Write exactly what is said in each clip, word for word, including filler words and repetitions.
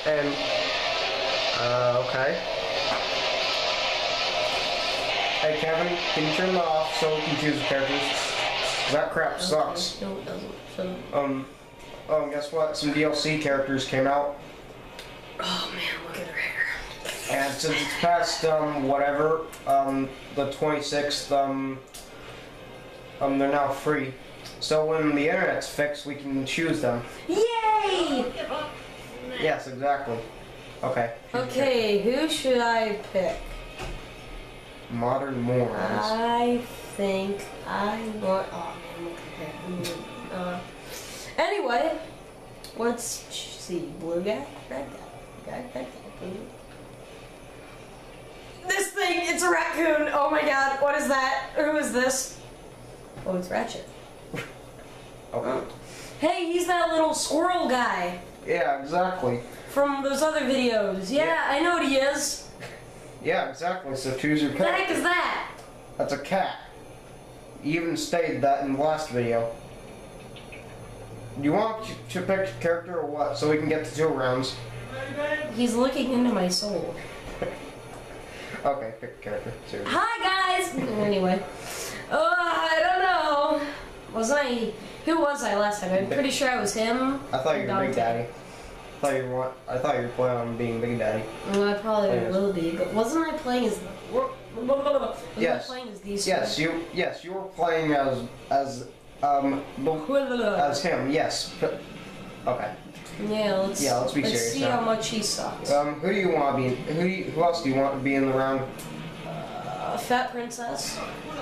And, uh, okay. Hey Kevin, can you turn that off so we can choose the characters? That crap sucks. No, it doesn't. So. Um, um, guess what? Some D L C characters came out. Oh man, look at her hair. And since it's past, um, whatever, um, the twenty-sixth, um, um, they're now free. So when the internet's fixed, we can choose them. Yay! Yes, exactly. Okay. Okay, who should I pick? Modern morons. I think I want. Oh man, look at that. Uh, anyway, let's see. Blue guy, red guy, guy, red guy, blue. This thing, it's a raccoon. Oh my god, what is that? Who is this? Oh, it's Ratchet. Okay. Hey, he's that little squirrel guy. Yeah, exactly. From those other videos. Yeah, Yeah. I know what he is. Yeah, exactly. So choose your What the cat. heck is that? That's a cat. You even stated that in the last video. Do you want to pick a character or what? So we can get to two rounds. He's looking into my soul. Okay, pick a character. Seriously. Hi guys! Anyway. Uh, I don't know. Was I... Who was I last time? I'm pretty sure I was him. I thought you were Dante. Big Daddy. I thought you were. want- I thought you were planning on being Big Daddy. Well, I probably Yes. will be, but wasn't I playing as... Was Yes. I playing as these Yes, two? you. Yes, you were playing as as um as him. Yes. Okay. Yeah, let's, Yeah, let's be serious see now. how much he sucks. Um, who do you want to be? Who do you, who else do you want to be in the round? Uh, Fat Princess.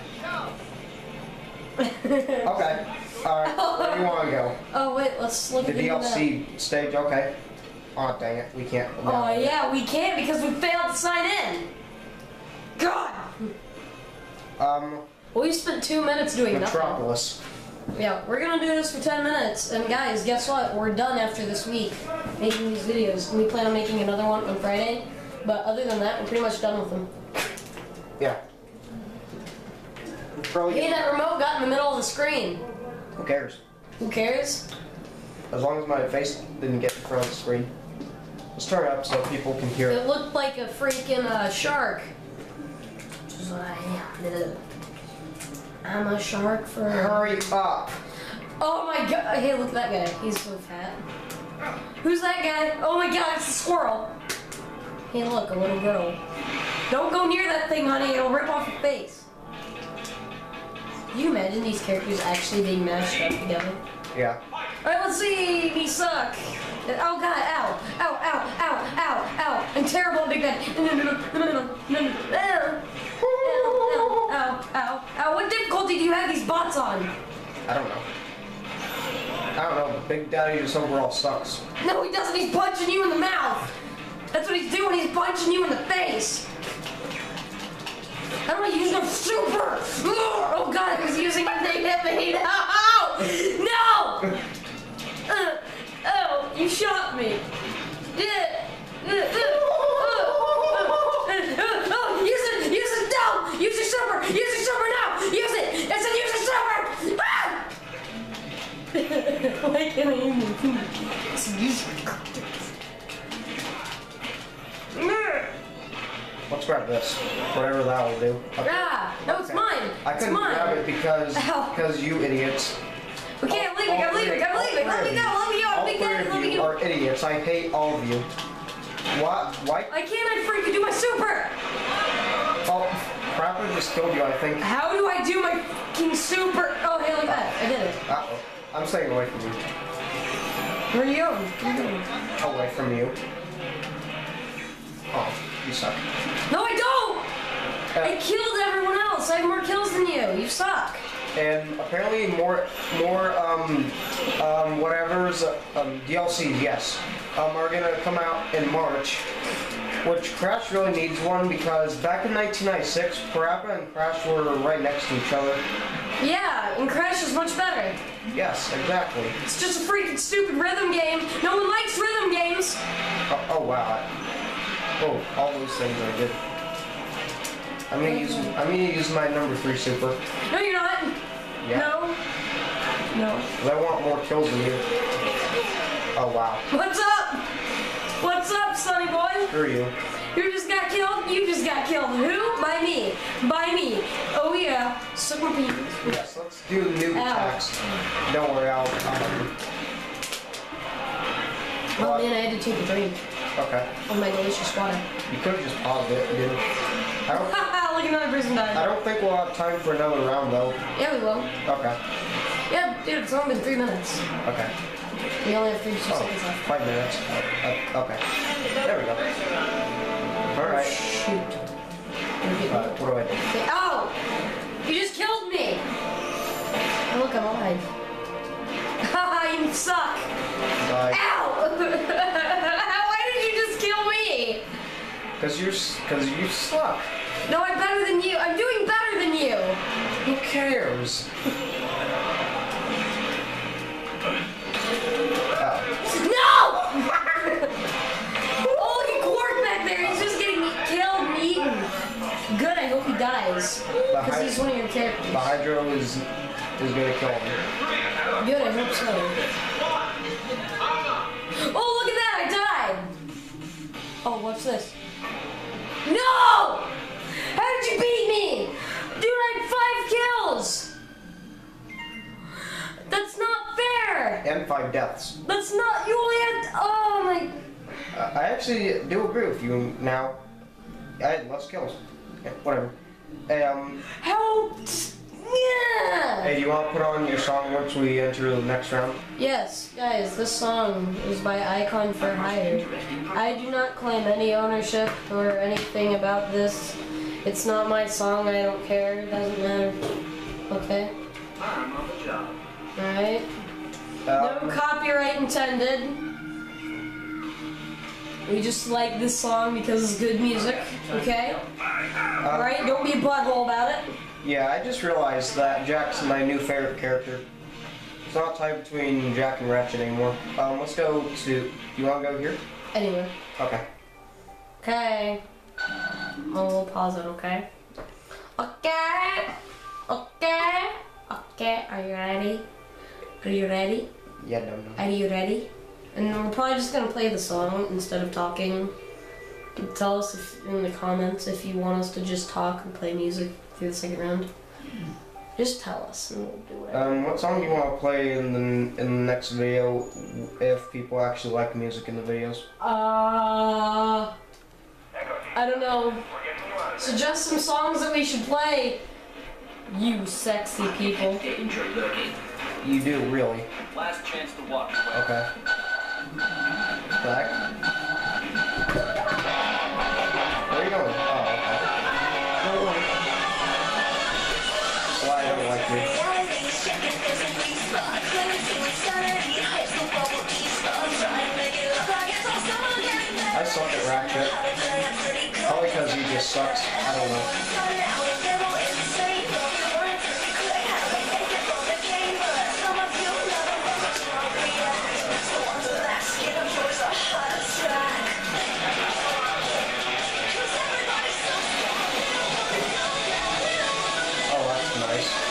Okay. All right. Where do you want to go? Oh wait, let's look The at the D L C stage. Okay. Oh dang it, we can't. Oh yeah, we can't because we failed to sign in. God. Um. Well, we spent two minutes doing nothing. Metropolis. Yeah, we're gonna do this for ten minutes, and guys, guess what? We're done after this week making these videos. We plan on making another one on Friday, but other than that, we're pretty much done with them. Yeah. Probably. Hey, that remote got in the middle of the screen. Who cares? Who cares? As long as my face didn't get in front of the screen. Let's turn it up so people can hear it. It looked like a freaking uh, shark. Which is what I am. I'm a shark for... Hurry up! Oh my god. Hey, look at that guy. He's so fat. Who's that guy? Oh my god, it's a squirrel. Hey, look, a little girl. Don't go near that thing, honey. It'll rip off your face. Can you imagine these characters actually being mashed up together? Yeah. Alright, let's see. Me suck. Oh god, ow. Ow, ow, ow, ow, ow. I'm terrible at Big Daddy. No, no, no, no, no, no, no, no. Ow, ow, ow, ow. What difficulty do you have these bots on? I don't know. I don't know, but Big Daddy just overall sucks. No, he doesn't. He's punching you in the mouth. That's what he's doing. He's punching you in the face. How do I use no super? Oh god, he's using it. They hit me. No! No! Uh, oh, you shot me. Yeah. Uh, uh, uh, uh, uh, oh, use it! Use it now! Use your super! Use your super now! Use it! I said use your super! Ah! Why can't I use my super? Use your... Let's grab this. Whatever that will do. Okay. Ah! No, it's Okay. mine! I It's couldn't mine! grab it because Ow. because you idiots. Okay, I'm leaving, I'm leaving, I'm leaving! Let me go, let me go, All let me three go, of let me you go! are idiots. I hate all of you. What? Why? I can't, I freaking do my super! Oh, Crapper just killed you, I think. How do I do my fucking super? Oh, hey, look at that. I did it. Uh-oh. I'm staying away from you. Where are you going? Where are you going? Away from you. Oh, you suck. No, I don't! Uh, I killed everyone else. I have more kills than you. You suck. And apparently more, more, um, um, whatever's, uh, um, D L Cs, yes, um, are gonna come out in March, which Crash really needs one because back in nineteen ninety-six, Parappa and Crash were right next to each other. Yeah, and Crash is much better. Yes, exactly. It's just a freaking stupid rhythm game. No one likes rhythm games. Oh, oh wow. Oh, all those things are good. I'm gonna use, I'm gonna use my number three super. No, you're not. Yeah. No. No. Because I want more kills than you. Oh wow. What's up? What's up, Sonny boy? Who are you? You just got killed? You just got killed. Who? By me. By me. Oh yeah. Suck my penis. Yes, let's do new Ow. attacks. Don't worry, I'll... Um, Oh what? man, I had to take a drink Okay. of my delicious water. You could have just paused it, dude. I don't, Haha, look, another person died. I don't think we'll have time for another round, though. Yeah, we will. Okay. Yeah, dude, it's only been three minutes. Okay. We only have thirty-two Oh, seconds left. five minutes. Uh, uh, okay. There we go. Alright. Shoot. Uh, what do I do? Okay. Oh! You just killed me! Oh, look, I'm alive. Haha, you suck! Die. Ow! Why did you just kill me? Because you're... Because you suck. No, I'm better than you. I'm doing better than you. Who cares? No! Oh, look at Quark back there. He's just getting killed and eaten. Good, I hope he dies. Because he's one of your characters. The Hydro is... is gonna kill him. Good, I hope so. Oh, look at that, I died! Oh, what's this? No! How did you beat me? Dude, I had five kills! That's not fair! And five deaths. That's not, you only had, oh my... Uh, I actually do agree with you now. I had less kills. Yeah, whatever. Um, Help! Yeah! hey, do you want to put on your song once we enter the next round? Yes, guys, this song is by Icon for Hire. I do not claim any ownership or anything about this. It's not my song, I don't care, it doesn't matter. Okay? I'm on the job. Alright? Um, No copyright intended. We just like this song because it's good music, okay? uh, Alright, don't be a butthole about it. Yeah, I just realized that Jack's my new favorite character. It's not tied between Jack and Ratchet anymore. Um, let's go to... Do you want to go here? Anyway. Okay. Okay. Oh, we'll pause it, okay? Okay. Okay. Okay. Are you ready? Are you ready? Yeah, no, no. Are you ready? And we're probably just gonna play the song instead of talking. Tell us if, in the comments if you want us to just talk and play music through the second round. Just tell us and we'll do whatever. Um, what song do you want to play in the in the next video if people actually like music in the videos? Uh, I don't know. Suggest some songs that we should play. You sexy people. Danger lurking. You do, really. Last chance to walk. Okay. Back. Where are you going? Oh, okay. Don't worry. Well, I don't like you. I suck at Ratchet. Probably because he just sucks. I don't know. Oh, that's nice.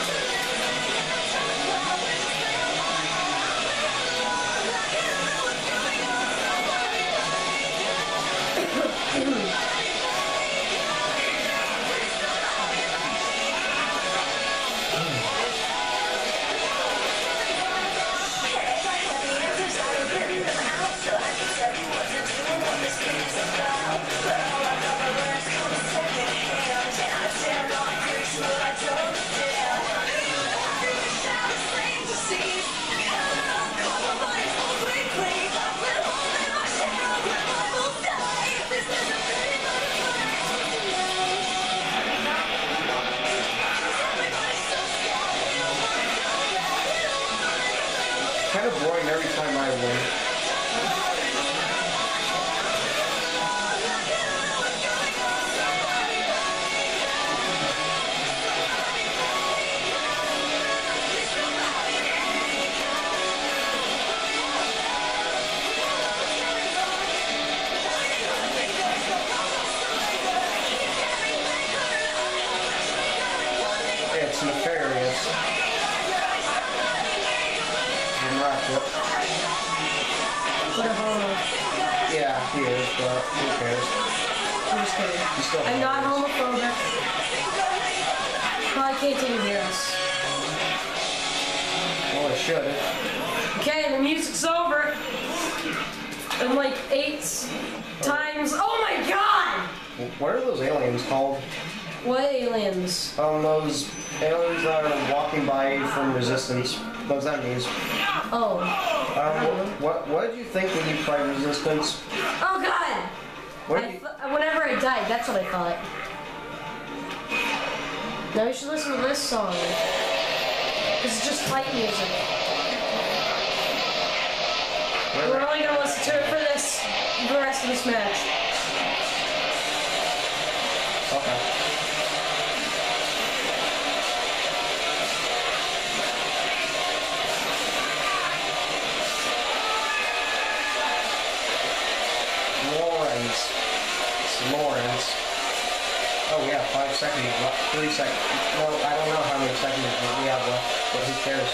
Kind of boring every time I win. It's nefarious. And Ratchet. What a homo. Yeah, Yeah, he is, but who cares? I'm just kidding. He's still I'm not hilarious. homophobic. Probably can't even hear us. Well, it should. Okay, the music's over. In like eight times. Oh my god! What are those aliens called? What aliens? Um, those aliens that are walking by you from Resistance. Those enemies. Oh. Um, what, what did you think when you played Resistance? Oh god! What I did you, th whenever I died, that's what I thought. Now we should listen to this song. This is just fight music. We're only gonna listen to it for this, the rest of this match. okay. Lawrence. It's Lawrence. Oh, we have five seconds left. Three seconds. No, I don't know how many seconds we have left, but who cares?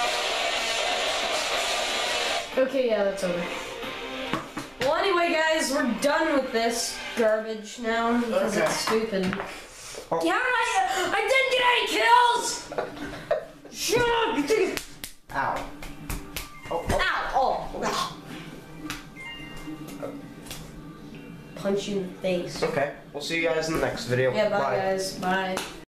Okay, yeah, that's over. Well, anyway, guys, we're done with this garbage now because Okay. it's stupid. Oh. Yeah, I, I didn't get any kills. Shut up! Ow. Oh, oh. Ow! Oh! Punch you in the face. Okay, we'll see you guys in the next video. Yeah, bye, guys. Bye.